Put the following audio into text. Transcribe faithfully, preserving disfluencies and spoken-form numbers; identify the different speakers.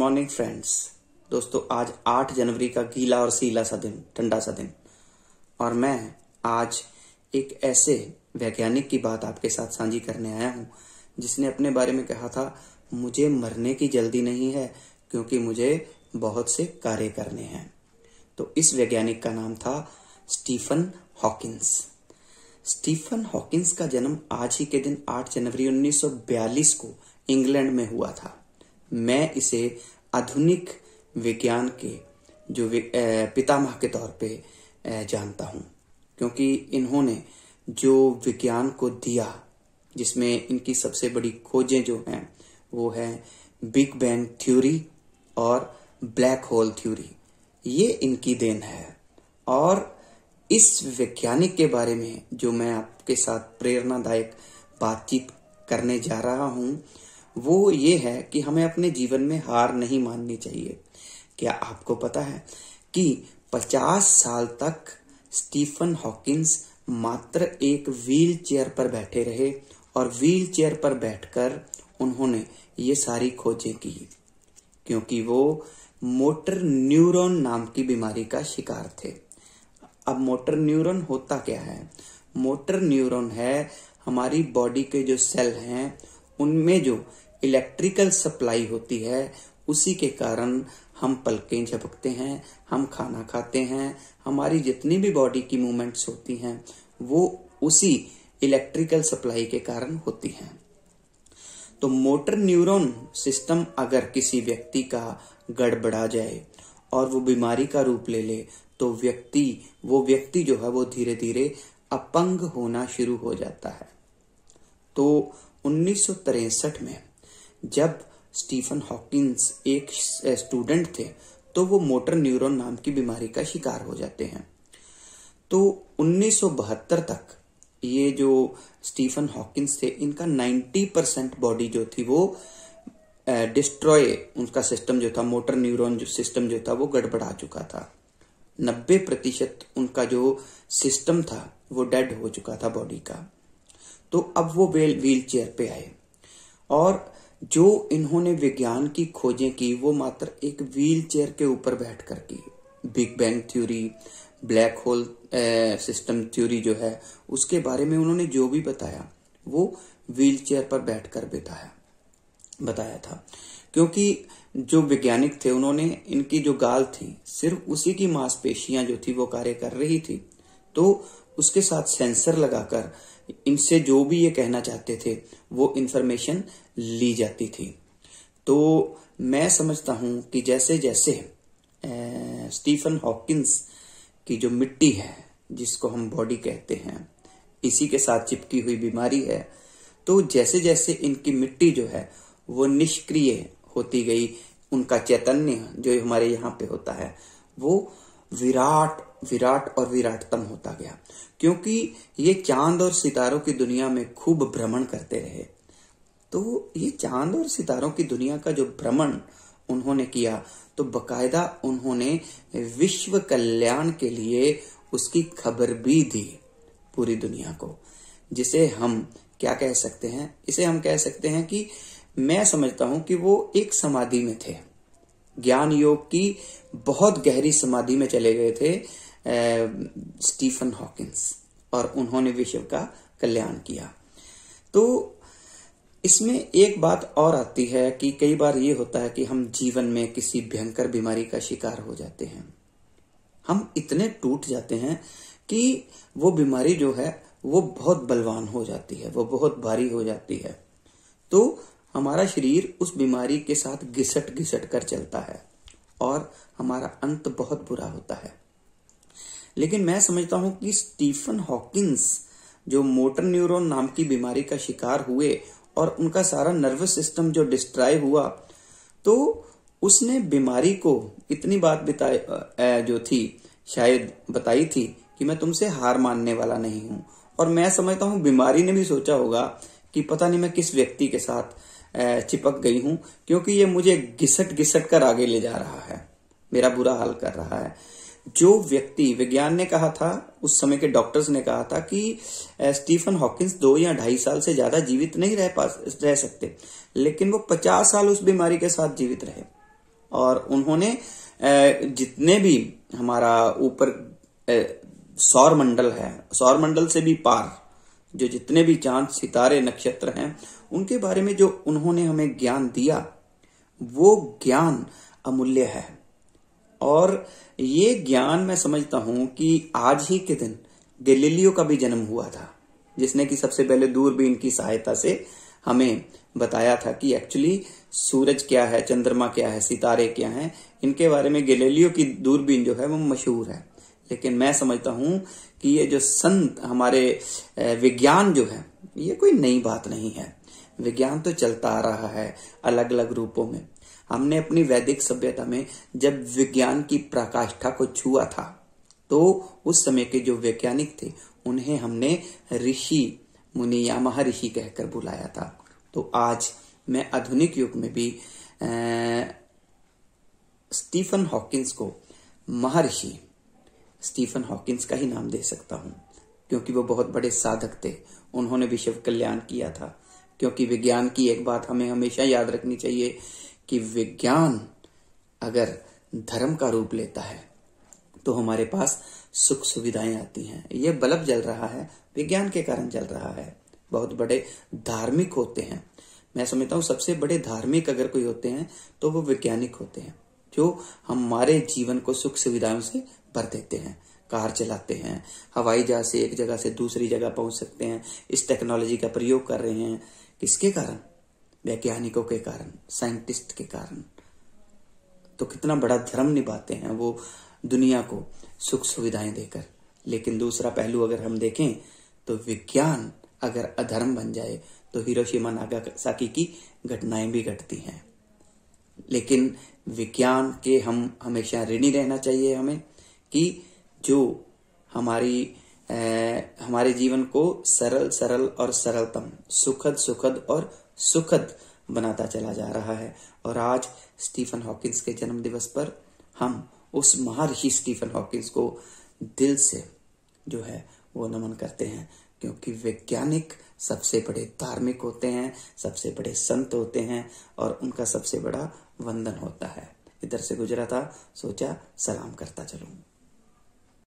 Speaker 1: Morning friends. दोस्तों, आज आठ जनवरी का गीला और सीला सा दिन, ठंडा सा दिन, और मैं आज एक ऐसे वैज्ञानिक की बात आपके साथ साझी करने आया हूं जिसने अपने बारे में कहा था, मुझे मरने की जल्दी नहीं है क्योंकि मुझे बहुत से कार्य करने हैं। तो इस वैज्ञानिक का नाम था स्टीफन हॉकिंस। स्टीफन हॉकिंस का जन्म आज ही के दिन आठ जनवरी उन्नीस सौ बयालीस को इंग्लैंड में हुआ था। मैं इसे आधुनिक विज्ञान के जो पितामह के तौर पे जानता हूं, क्योंकि इन्होंने जो विज्ञान को दिया, जिसमें इनकी सबसे बड़ी खोजें जो हैं वो है बिग बैंग थ्योरी और ब्लैक होल थ्योरी। ये इनकी देन है। और इस वैज्ञानिक के बारे में जो मैं आपके साथ प्रेरणादायक बातचीत करने जा रहा हूं वो ये है कि हमें अपने जीवन में हार नहीं माननी चाहिए। क्या आपको पता है कि पचास साल तक स्टीफन हॉकिंस मात्र एक व्हील चेयर पर बैठे रहे और व्हील चेयर पर बैठकर उन्होंने ये सारी खोजें की, क्योंकि वो मोटर न्यूरॉन नाम की बीमारी का शिकार थे। अब मोटर न्यूरॉन होता क्या है? मोटर न्यूरॉन है हमारी बॉडी के जो सेल हैं उनमें जो इलेक्ट्रिकल सप्लाई होती है, उसी के कारण हम पलकें झपकते हैं, हम खाना खाते हैं, हमारी जितनी भी बॉडी की मूवमेंट्स होती हैं वो उसी इलेक्ट्रिकल सप्लाई के कारण होती हैं। तो मोटर न्यूरॉन सिस्टम अगर किसी व्यक्ति का गड़बड़ा जाए और वो बीमारी का रूप ले ले तो व्यक्ति वो व्यक्ति जो है वो धीरे धीरे अपंग होना शुरू हो जाता है। तो उन्नीस सौ तिरसठ में जब स्टीफन हॉकिंस एक स्टूडेंट थे तो वो मोटर न्यूरॉन नाम की बीमारी का शिकार हो जाते हैं। तो उन्नीस सौ बहत्तर तक ये जो स्टीफन हॉकिंस थे, इनका नब्बे परसेंट बॉडी जो थी वो डिस्ट्रॉय, उनका सिस्टम जो था, मोटर न्यूरॉन जो सिस्टम जो था वो गड़बड़ा चुका था। नब्बे प्रतिशत उनका जो सिस्टम था वो डेड हो चुका था बॉडी का। तो अब वो व्हील चेयर पे आए और जो इन्होंने विज्ञान की खोजें की वो मात्र एक व्हील चेयर के ऊपर बैठकर की। Big bang theory, black hole system theory जो है उसके बारे में उन्होंने जो भी बताया वो व्हील चेयर पर बैठकर बताया बताया था। क्योंकि जो वैज्ञानिक थे उन्होंने इनकी जो गाल थी सिर्फ उसी की मांसपेशियां जो थी वो कार्य कर रही थी, तो उसके साथ सेंसर लगाकर इनसे जो भी ये कहना चाहते थे वो इंफॉर्मेशन ली जाती थी। तो मैं समझता हूं कि जैसे जैसे स्टीफन हॉकिंस की जो मिट्टी है, जिसको हम बॉडी कहते हैं, इसी के साथ चिपकी हुई बीमारी है, तो जैसे जैसे इनकी मिट्टी जो है वो निष्क्रिय होती गई, उनका चैतन्य जो हमारे यहाँ पे होता है वो विराट विराट और विराटतम होता गया। क्योंकि ये चांद और सितारों की दुनिया में खूब भ्रमण करते रहे। तो ये चांद और सितारों की दुनिया का जो भ्रमण उन्होंने किया, तो बकायदा उन्होंने विश्व कल्याण के लिए उसकी खबर भी दी पूरी दुनिया को, जिसे हम क्या कह सकते हैं? इसे हम कह सकते हैं कि मैं समझता हूं कि वो एक समाधि में थे, ज्ञान योग की बहुत गहरी समाधि में चले गए थे स्टीफन हॉकिंस, और उन्होंने विश्व का कल्याण किया। तो इसमें एक बात और आती है कि कई बार ये होता है कि हम जीवन में किसी भयंकर बीमारी का शिकार हो जाते हैं। हम इतने टूट जाते हैं कि वो बीमारी जो है वो बहुत बलवान हो जाती है, वो बहुत भारी हो जाती है। तो हमारा शरीर उस बीमारी के साथ घिसट घिसट कर चलता है और हमारा अंत बहुत बुरा होता है। लेकिन मैं समझता हूं कि स्टीफन हॉकिंस जो मोटर न्यूरॉन नाम की बीमारी का शिकार हुए और उनका सारा नर्वस सिस्टम जो डिस्ट्रॉय हुआ, तो उसने बीमारी को इतनी बात बताई जो थी, शायद बताई थी कि मैं तुमसे हार मानने वाला नहीं हूं। और मैं समझता हूं बीमारी ने भी सोचा होगा कि पता नहीं मैं किस व्यक्ति के साथ चिपक गई हूं, क्योंकि ये मुझे घिसट घिसट कर आगे ले जा रहा है, मेरा बुरा हाल कर रहा है। जो व्यक्ति, विज्ञान ने कहा था, उस समय के डॉक्टर्स ने कहा था कि स्टीफन हॉकिंस दो या ढाई साल से ज्यादा जीवित नहीं रह पा रह सकते, लेकिन वो पचास साल उस बीमारी के साथ जीवित रहे। और उन्होंने जितने भी हमारा ऊपर सौर मंडल है, सौर मंडल से भी पार जो जितने भी चांद सितारे नक्षत्र हैं, उनके बारे में जो उन्होंने हमें ज्ञान दिया, वो ज्ञान अमूल्य है। और ये ज्ञान मैं समझता हूं कि आज ही के दिन गैलीलियो का भी जन्म हुआ था, जिसने कि सबसे पहले दूरबीन की सहायता से हमें बताया था कि एक्चुअली सूरज क्या है, चंद्रमा क्या है, सितारे क्या हैं। इनके बारे में गैलीलियो की दूरबीन जो है वो मशहूर है। लेकिन मैं समझता हूं कि ये जो संत हमारे विज्ञान जो है, ये कोई नई बात नहीं है। विज्ञान तो चलता आ रहा है अलग अलग रूपों में। हमने अपनी वैदिक सभ्यता में जब विज्ञान की पराकाष्ठा को छुआ था, तो उस समय के जो वैज्ञानिक थे उन्हें हमने ऋषि मुनि या महर्षि कहकर बुलाया था। तो आज मैं आधुनिक युग में भी स्टीफन हॉकिंस को महर्षि स्टीफन हॉकिंस का ही नाम दे सकता हूं, क्योंकि वो बहुत बड़े साधक थे। उन्होंने विश्व कल्याण किया था। क्योंकि विज्ञान की एक बात हमें हमेशा याद रखनी चाहिए कि विज्ञान अगर धर्म का रूप लेता है तो हमारे पास सुख सुविधाएं आती हैं। ये बल्ब जल रहा है, विज्ञान के कारण जल रहा है। बहुत बड़े धार्मिक होते हैं, मैं समझता हूँ सबसे बड़े धार्मिक अगर कोई होते हैं तो वो वैज्ञानिक होते हैं, जो हमारे जीवन को सुख सुविधाओं से भर देते हैं। कार चलाते हैं, हवाई जहाज से एक जगह से दूसरी जगह पहुंच सकते हैं, इस टेक्नोलॉजी का प्रयोग कर रहे हैं। किसके कारण? वैज्ञानिकों के कारण, साइंटिस्ट के कारण। तो कितना बड़ा धर्म निभाते हैं वो दुनिया को सुख सुविधाएं देकर। लेकिन दूसरा पहलू अगर हम देखें तो विज्ञान अगर अधर्म बन जाए तो हिरोशिमा नागासाकी की घटनाएं भी घटती हैं। लेकिन विज्ञान के हम हमेशा ऋणी रहना चाहिए हमें, कि जो हमारी ए, हमारे जीवन को सरल सरल और सरलतम, सुखद सुखद और सुखद बनाता चला जा रहा है। और आज स्टीफन हॉकिंस के जन्म दिवस पर हम उस महर्षि स्टीफन हॉकिंस को दिल से जो है वो नमन करते हैं, क्योंकि वैज्ञानिक सबसे बड़े धार्मिक होते हैं, सबसे बड़े संत होते हैं और उनका सबसे बड़ा वंदन होता है। इधर से गुजरा था, सोचा सलाम करता चलूं।